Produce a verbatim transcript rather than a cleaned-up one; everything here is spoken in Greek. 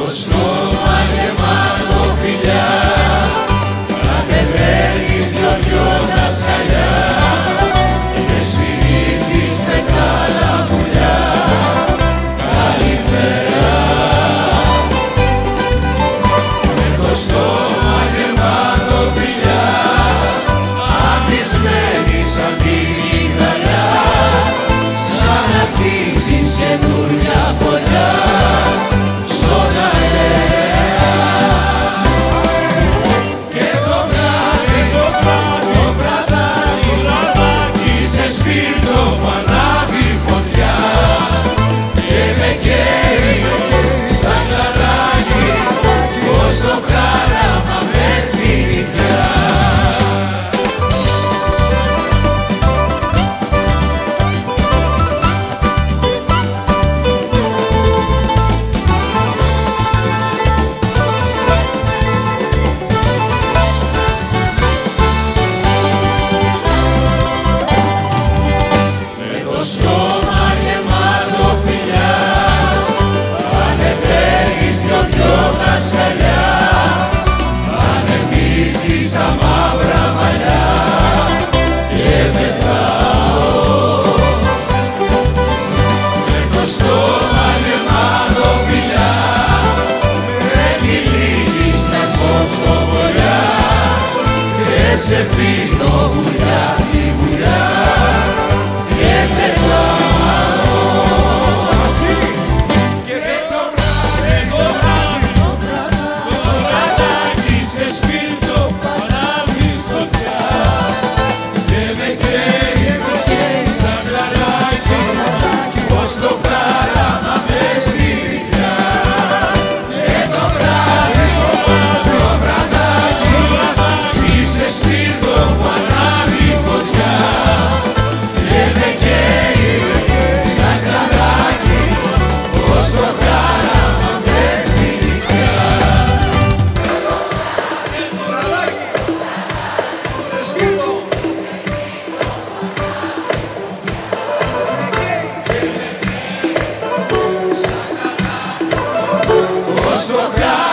το στόμα γεμάτο φιλιά, κατεβαίνεις δυο-δυο τα σκαλιά και σφυρίζεις με καλαμουλιά. Καλημέρα. Με το στόμα γεμάτο φιλιά, αμπισμένη σαν την υγραλιά, σαν να χτίσεις καινούρια φωλιά στον αέρα. Και το βράδυ, το βράδυ, το βραδάκι, βραδάκι, σε σπίρτο που ανάβει φωτιά και με καίει σαν κλαράκι, πως το χάραμα μες στη νυχτιά. Στα μαύρα μαλλιά και πεθάω με το στόμα γεμάτο φιλιά, με τυλίγεις να ζω στο βοριά και σε πίνω βουλιά τη βουλιά και πεθάω. Και με το βράδυ, το βράδυ, το βράδυ, το βραδάκι σε σπίρτο στο χάραμα μες στη νυχτιά. Και το βράδυ, το βραδάκι, είσαι σπίρτο που ανάβει φωτιά και με καίει σαν κλαράκι, πως το χάραμα μες στη νυχτιά. Και το βραδάκι, είσαι σπίρτο so